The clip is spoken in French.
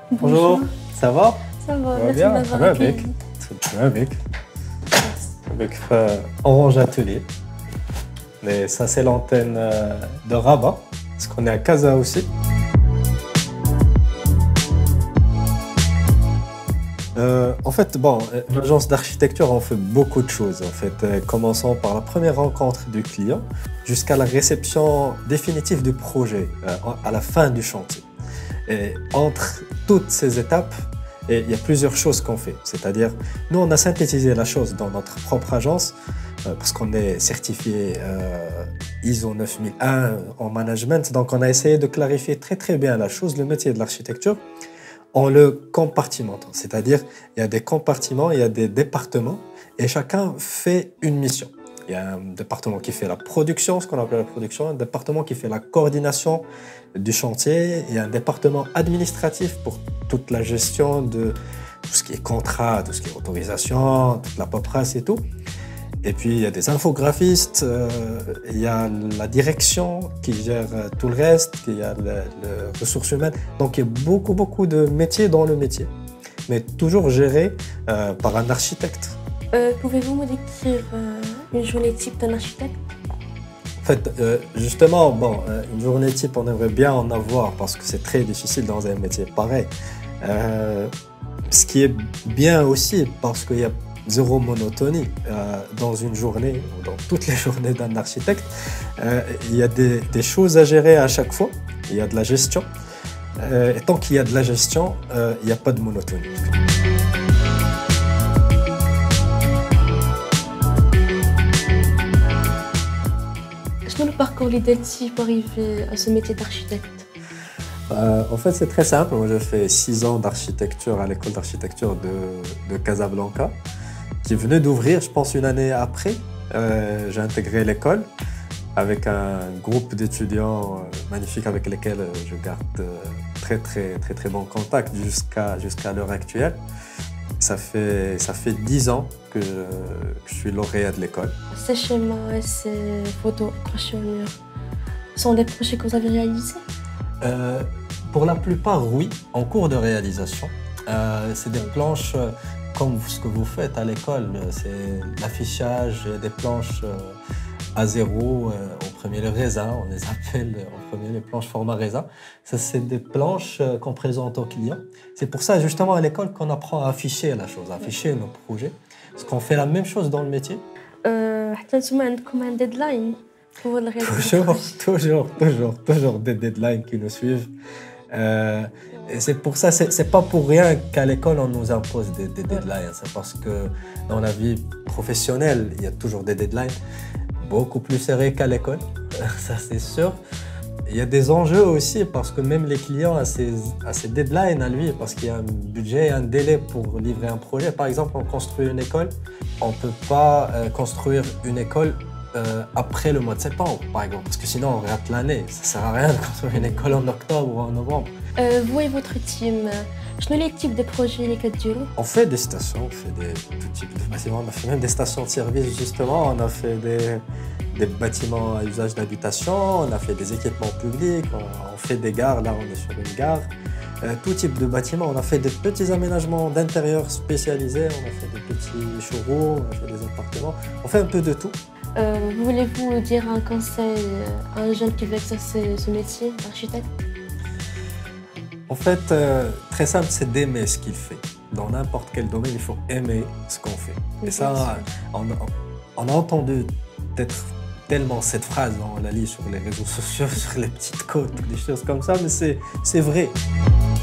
Bonjour, ça va? Ça va, Ça va merci de bien? m'avoir Ouais, accueilli. mec. Très bien, mec. Avec Orange Atelier. Mais ça, c'est l'antenne de Rabat, parce qu'on est à Casa aussi. En fait, bon, l'agence d'architecture, on fait beaucoup de choses. En fait, commençons par la première rencontre du client jusqu'à la réception définitive du projet, à la fin du chantier. Et entre toutes ces étapes, il y a plusieurs choses qu'on fait. C'est-à-dire, nous, on a synthétisé la chose dans notre propre agence parce qu'on est certifié ISO 9001 en management. Donc, on a essayé de clarifier très, très bien la chose, le métier de l'architecture, en le compartimentant. C'est-à-dire, il y a des compartiments, il y a des départements et chacun fait une mission. Il y a un département qui fait la production, ce qu'on appelle la production, un département qui fait la coordination du chantier, il y a un département administratif pour toute la gestion de tout ce qui est contrat, tout ce qui est autorisation, toute la paperasse et tout. Et puis il y a des infographistes, il y a la direction qui gère tout le reste, il y a les ressources humaines. Donc il y a beaucoup de métiers dans le métier, mais toujours géré par un architecte. Pouvez-vous me décrire une journée type d'un architecte? En fait, justement, bon, une journée type, on aimerait bien en avoir parce que c'est très difficile dans un métier pareil. Ce qui est bien aussi parce qu'il y a zéro monotonie dans une journée ou dans toutes les journées d'un architecte. Il y a des choses à gérer à chaque fois, il y a de la gestion. Et tant qu'il y a de la gestion, il n'y a pas de monotonie. Quel est le parcours l'identité pour arriver à ce métier d'architecte? En fait, c'est très simple. Moi, j'ai fait 6 ans d'architecture à l'école d'architecture de Casablanca, qui venait d'ouvrir, je pense, une année après. J'ai intégré l'école avec un groupe d'étudiants magnifiques avec lesquels je garde très bon contact jusqu'à l'heure actuelle. Ça fait 10 ans que je suis lauréat de l'école. Ces schémas et ces photos accrochées au mur sont des projets que vous avez réalisés? Pour la plupart, oui, en cours de réalisation. C'est des planches comme ce que vous faites à l'école. C'est l'affichage des planches A0, au premier le raisin, on les appelle en premier les planches format raisin. Ça, c'est des planches qu'on présente aux clients. C'est pour ça, justement, à l'école, qu'on apprend à afficher la chose, à afficher nos projets. Parce qu'on fait la même chose dans le métier. حتى نتوما عندكم un deadline pour la réalisation? Toujours des deadlines qui nous suivent. Et c'est pour ça, c'est pas pour rien qu'à l'école on nous impose des deadlines. C'est parce que dans la vie professionnelle, il y a toujours des deadlines beaucoup plus serrés qu'à l'école, ça c'est sûr. Il y a des enjeux aussi parce que même les clients ont ces deadlines à lui parce qu'il y a un budget, un délai pour livrer un projet. Par exemple, on construit une école, on ne peut pas construire une école après le mois de septembre, par exemple, parce que sinon on rate l'année. Ça ne sert à rien de construire une école en octobre ou en novembre. Vous et votre team, quels sont les types de projets les كديروا? On fait des stations, on fait tout type de bâtiments. On a fait même des stations de service, justement. On a fait des bâtiments à usage d'habitation, on a fait des équipements publics, on fait des gares, là on est sur une gare. Tout type de bâtiments. On a fait des petits aménagements d'intérieur spécialisés, on a fait des petits showrooms, on a fait des appartements. On fait un peu de tout. Voulez-vous dire un conseil à un jeune qui veut exercer ce métier d'architecte? En fait, très simple, c'est d'aimer ce qu'il fait. Dans n'importe quel domaine, il faut aimer ce qu'on fait. Et ça, on a entendu peut-être tellement cette phrase, on la lit sur les réseaux sociaux, sur les petites côtes, des choses comme ça, mais c'est vrai.